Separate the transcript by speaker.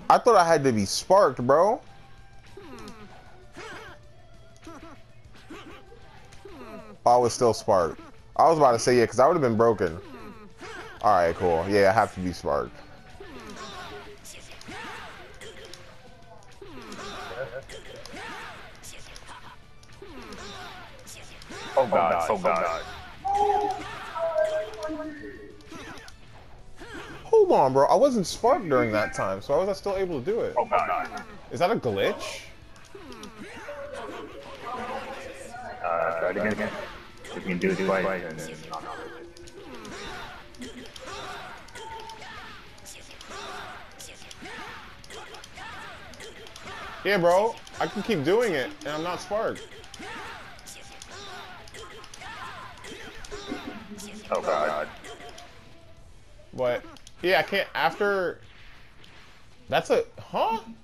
Speaker 1: I thought I had to be sparked, bro. Oh, I was still sparked. I was about to say, yeah, because I would have been broken. Alright, cool. Yeah, I have to be sparked.
Speaker 2: Oh god, oh god.
Speaker 1: Hold on, bro. I wasn't sparked during that time, so how was I still able to do it?
Speaker 2: Oh god.
Speaker 1: Is that a glitch?
Speaker 2: Try it again. If you can do it twice, and then...
Speaker 1: Yeah, bro. I can keep doing it, and I'm not sparked.
Speaker 2: Oh god.
Speaker 1: But, yeah, I can't... After... That's a... Huh?